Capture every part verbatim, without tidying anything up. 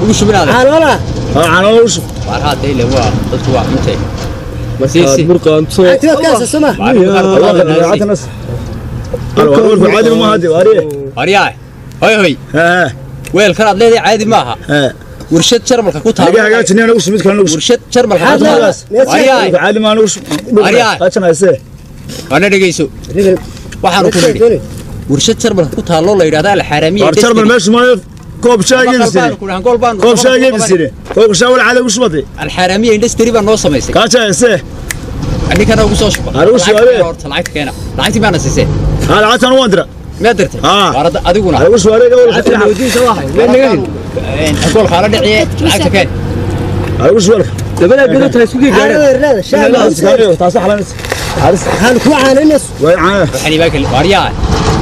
ugu shubinaada caanola caano ugu shub waxa deyle waa dadku waa cuntay masiisi burqaanto انت كاس سما عادنا الورق عادي ما هادي واريه wariyaa hoy hoy ها weel kan aad leedahay caadi maaha ها warshad jarmalka ku taalo laga hagaajinay anagu sumid kale anagu warshad jarmalka ku taalo wariyaa عادي ما anagu qaajana isee ana dhageyso waxaan ku leeyahay warshad jarmalka ku taalo la yiraahdo al xaraamiye war jarmal meesha ma koob shaayga bisire koob shaayga bisire koob shaay wal caadi ugu shubtay al xaraamiye industry baa noo sameysay qaajana isee ani kana ugu soo shubay anigu su'aale horta lacag keena lacagti baan siisay ها لا عطنا وندرة ما درت ورد أديكونا أنا وش وارد أول حتى ودين سواها وين نقول أقول خالد عيه لعبت كين أنا وش وارد لبنا قلت هاي سوقي قاعد لا شايف لا سكاريو تصح على نس عارس هل كوا عن الناس وين عانه يعني باكل واريا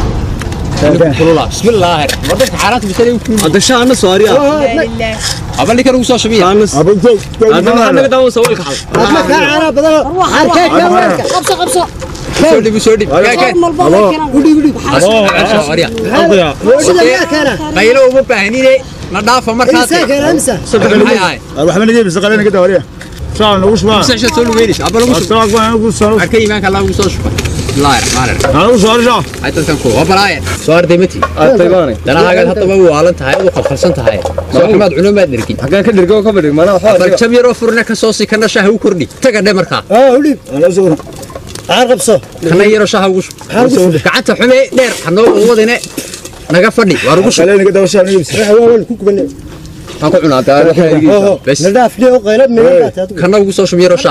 بسم الله ودك حالات بسري هذا شيء أنا صاري أبى اللي كانوا يسووا شبيه أبى تو أنا أنا قدام أسوي لك حاجة أما كان عرب بدل حركة قبصة قبصة بسودي بسودي كين ودي ودي واريا وش اللي كان قيلوا مو باهنين نضافة مركز ساكن أمسى هاي هاي أروح من نجيب سقالين كده وريه شلون وش ما بس عشان تقولوا وينش أبى لو أستاذ أنا أقول صار أكيد ما كان لا أقول صوش لا الرحمن الرحيم أنا وش أرجع هاي تذكروا وبرايا صار ديمتي أتباني أنا هاي حتى ما هو علنت هاي وقفلسنت هاي محمد علومات دركين حقا كدر جو كبر ما أنا حاضر كم يرو فرنا كصوصي كنا شهو كردي تقدر مركا آه ولي أنا وش أقول عرب صو كنا يرو شهو وش قعدت حمي دير حنو ودنا نقفني وارجوش سقالين كده وش أنا نجيب راح هو الكوك بن أكو عنا تعال بس نداف ليه وقيلب من هذا كنا وصوش يرو شه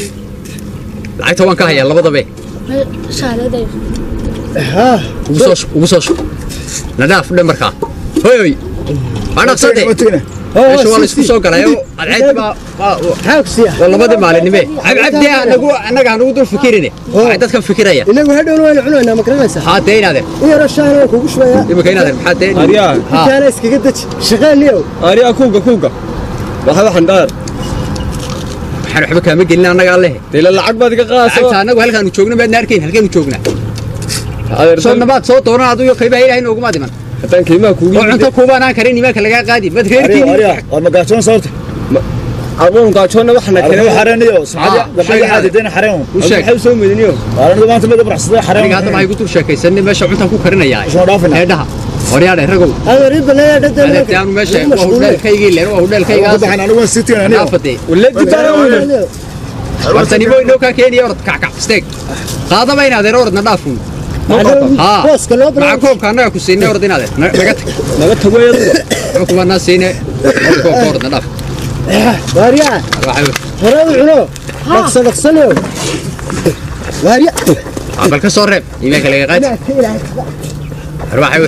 لعيت وان كهيا لبضة به شهر ده ها وصوش وصوش نداف لمركا هوي أنا صدق ايش والله اسكو سو غلايو العيد با حاكسيا والله ما دمالني مي عب عبدي انغو انغا انغو دول فكريني ددك فكريا إنه هذول وين عنونا ما كرناش هاتين هذا يا رشان كوك شوية يبقى كاين هذا هاتين أريا كان اسكي قدك شغال اليوم أريا كوكا كوكا وهذا حندار waxaan waxba kaama gelin anaga alle ديل العقد بعد قاس lacagta anagu halkaan u joogna baad naarkeen halkaan u joogna soo nabaad soo dooran adigu qaybaha ilaahay noogu maadiman هتان كلمة كوكي oo cunto kuubaan aan karin imaanka laga qaadi mad أريا reerkiin أريا أنا قاعدون صورت أبون قاعدون وحنا أنا كنا حرينيو سمعت قبل حد دين حريم وش حلو سوي مدنيو أنا ما أنت ما تبرح صدق حريم aniga hadda waxay ku tur sheekaysanay meesha cunta ku karinayaa شو رافنا eedhaha horyaade ragow هذا ريب لا adeegtaan دد meesha waa hudheelkaygii leen waa hudheelkaygaas أنا أنا وين ستين أنا naafadee ولا جدار ولا wartani boy noo ka keeniyay orod kac kac steak qaadaba inaad orodna dhaafun ها بوس كلو مع كوب كان ku siinay orod inaad naga tag naga tagoyad kuma na siinay koob orod dhaaf واريا waxay هراو عنو نقص نقصنو واريا bal ka soo reeb iimayka laga qaad waxay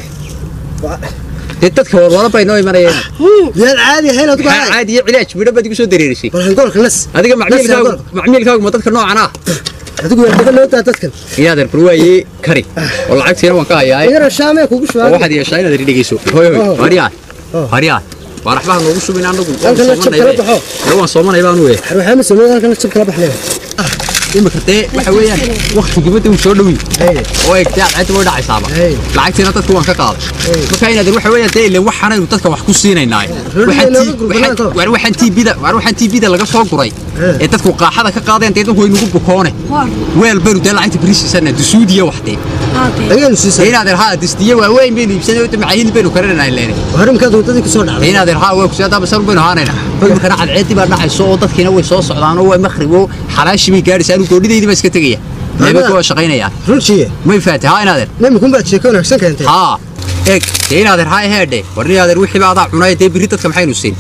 dadka warwara bay noo imanayeen يا العادي هنا تقول caadi cilaaj midho bad igu soo dareerisay بل نقول خلص adiga macmiilkaagu macmiilkaagu ma dadka noocan ah تقول انت لو تتكلم iyaad barwaayay kari oo lacagtiina waan ka hayaa يا رشامه كوك شوية waxaad yeeshay inaad dhigayso hoy hoy mariya mariya waraxbaha noogu shubin anagu waan soomanay baan u weey روح امس ما كان نشب كلام حليب imika tee waxa weeyaan waqti gabadha uu soo dhawi oo ay taa cad wada dhacaysaaba lacagtina dadku waan ka qaaday marka inaad waxa weeyaan tee ilaa waxaan aynu dadka wax ku siinaynaa waxaan waxaan tiibida waxaan tiibida laga soo guray ee dadku qaaxada ka qaadeen dadku way nagu bukoone weel bari daa lacagta bariisana dusuudiya waxtee ايوه سيسا inaad rahaa distiye waa weyn been iibsanay oo macayid been karinay leeyahay وهرم كذا ودتي كسر دعوه inaad rahaa waa ku soo dabasar been haanayna imika racad ceedi baa dhacayso oo dadkina way soo socdaan oo way makhribo xalaashi bay gaaraysaa goodhideedii ba iska tagaya leeba ku shaqaynaya رشيه ma faatay ha inaad لما يكون بعد شيكون احسن كانت ha eeg inaad rahaa heede warniyaad wixii baad cunay dee biri dadka maxaynu siin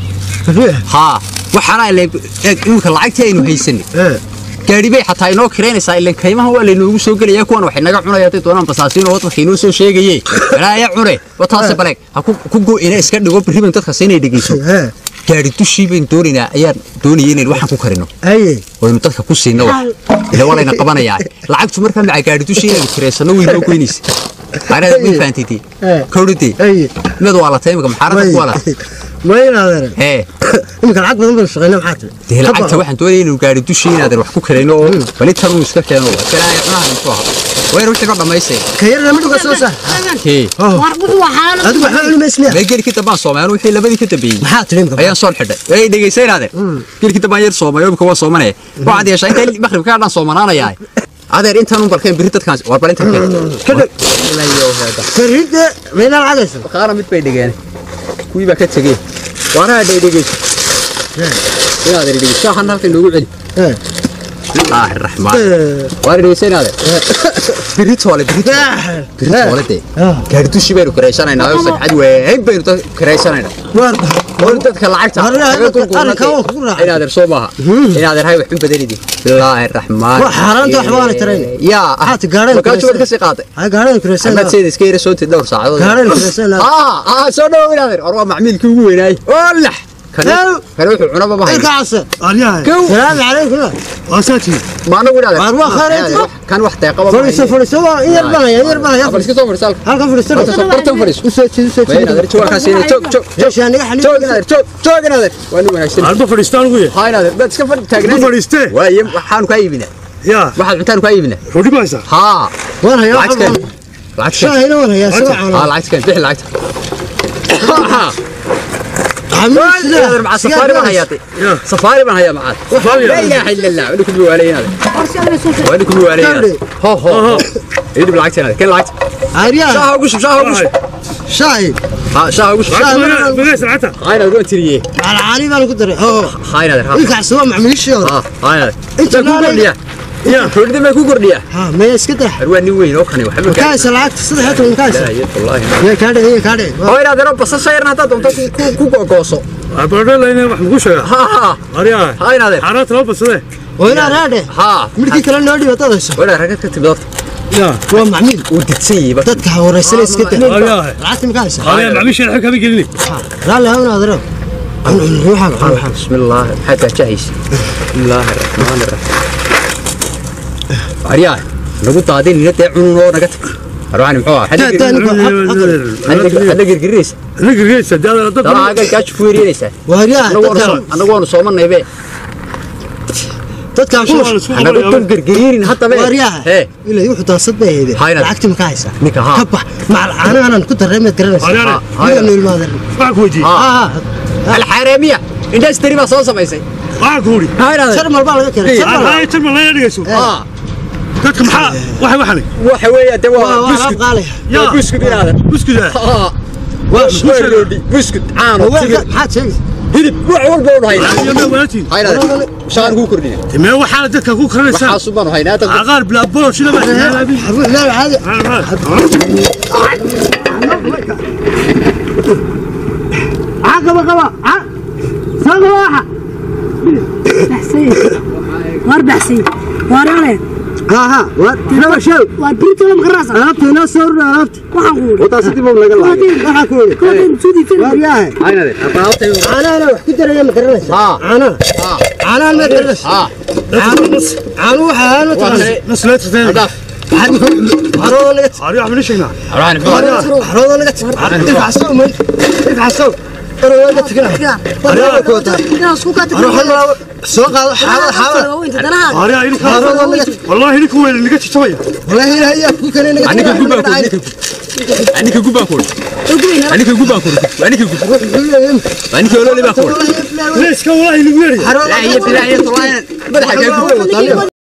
ha waxana eeg imika lacagtii aynu haysanay gaari bay xataa inoo kireynaysaa ilaa kaymaha waa leeynu soo galaya kuwan waxay naga cunayaan tay doonaan basaasiin oo dadka inoo soo sheegayay raaya cune wataas baleeg ha ku go ina iska dhigo biriban dadka siinay dhigeyso gaari dushii bay doonayna ayaa doonayeen in waxaan ku karino اي waynu dadka ku siino wax ila walayna qabanayaa lacagtu markaa ma gaari dushii inay kireysano weynoo goynaysa arada min faantiti kowditi اي mid waa la taymka maxarada ku wala ما ينادر hee يمكن عقب من الشغلة محاتل dee lacagta waxaan doonayay inuu gaari dushii inaadan wax ku karayno oo bali tan uu iska keeno kalaay cunaha intuu ahaa weer wixii ka dhamaysay كير لما تقول سوسة hee warbudu waxaan هذا بحال ما يسمع ma geli ka dabaan Soomaaliya wixii labadii ka dambeeyay محاتل يمكن ayaan soo xidhay ay dhageysanaaden geli dabaan yar Soomaaliya oo ka waa Soomaaliya waxaad yeeshay inta maghrib ka dhan Soomaalanayaa adeer intaan un balkeen biri dadkan war bal inta كده la iyo hada فريد بين العدس qaar mid bay dhigeen kuwii ba ka tagay waana dhigeyso ila adeer dhigeyso waxaan halkan loogu celi الله الرحمن وارد يسيناده بريت ولا بريت بريت ولا دي gaartu shibeeru kareysanaynaa oo saxad weyn baynu kareysanaynaa war dadka lacagta inaad er soo maaha inaad er hay wax badanidi billahi الرحمن وحرانته waxbaan tareen ya aad gaareen ka soo ka qaaday ha gaareen kareysana ama seed iska yar soo tid dhowr saacadood gaareen kareysana ah ah soo dhaw inaad er war macmiilkii ugu weynaay walax kan kan wuxuu cunaba ma hayo كاسه aryahay السلام عليكم waasati ma anagu inaad war waa khayraad kan wax deeqaba فريسه فريسه ير بلا ير بلا bal iska soo fariisal halka فريسه bartan fariis usoo jeedo soo وين هذا جوا كاسين جوك جوك جوك jeedo يعني جوك هذا جوك جوك هذا وين وين هاشتري arba fadhiistaan ugu yahay هاي هذا بس كيف تاجنا ma fadhiistee واي waxaan ku aybina yaa waxaad cuntaan ku aybina rudi baysa ha وانا يا lacag kan lacag kan شاهين وانا يا سبع ha lacag kan bixi lacag ha عمي هذا مع سفاري ما هياتي سفاري ما هي معاد لا اله الا الله وين كل علينا هذا وين كل علينا هو هو يدي بالعكس هذا كان العكس عريان شاه وقش شاه وقش شاهين ها شاه وقش bagays lacagta هاي انا قلت لي على عالي بالك قدر اه هاي هذا انت عسوا مع مليش ها هاي انت انت كو قرديا يا كردي ما كو قرديا ها ما يسكت رواني وين او كاني وحبك كاس العكس صدحته من كاس لا والله يا كاده هي كاده هاي هذا رب بس شيرنا هذا دونت كو كو غوسو abadhalayna wax mugu sheega ها ها aryahay هاي هذا xaraanta loo basade وين راده ها midkii kale noo dhibatadayso ولا رجعت كتبت yaa waa macmiil ودتسي بس dadka horeysay iska taa aryahay lacagta ma kaaysa aryahay macmiisha xal kama gelini raali hawna adaro ruuxa ruuxa بسم الله حتى جايش بسم الله الرحمن الرحيم عريان لو قاعدين نتا عونو نغت رواني محو حد حد غرغريس nigriisa daada dad ترى هاga كاش فورينيسا وهريان انا وانا انا وانا سومنay be dadka ku انا قلت غرغرين حتى be وهريان ايه ila yuxu taasad bay lacagta ma kaaysa ninka ha ka bax macal aanan ku dareemad garanaysa aryahay ila nool maadan wax ku weydiin ها الحراميه اندستري ما soo samaysay wax ku wuri هاي هذا شرم البال laga keenay شرم aryahay tarma la dhigayso اه dadka maxaa waxa waxani waxa weeye de waa waa buskut qaalay ya buskut inaada buskuda اه waa roodi buskut caano tigir maxaad sheegaysaa hilib wax walba oo hayna ayana walatiin هاي هذا شغال ku kordhinay timee waxaa dadka ku karanaysaa waxa subaan hayna dad aqaar bila bolo shida ma لا عادي عقبه قبا ساقه واحد حسين واربع سنين وارالي ها ها وتنا شو واديت لهم غراسه عرفت ناس صورنا عرفت waxaan وتاسدي بهم لقى الله waxa ku yiri كودين سودي فيلم وارياه هاي هذا aqaawtay انا انا wax ku dareeyo ma garanaysa ها انا ها انا ma garanaysa ها انا waxa aan tahay nasleetay هدف haro laga aryahay ma sheegnaa راني haro laga irfac soo man irfac soo haro laga tagay haro ku wata ina isku ka haro halo soo qaado xaawad xaawad inta danaha aryahay idinka wallahi idinku weyn niga jijabaya wallahi ilaahay yaa ku kale naga aniga gubaa ku aniga gubaa ku aniga gubaa ku aniga gubaa aniga wala baa ku leeska wallahi nigu yeeri haro لا هي لا هي طلعنا مدحك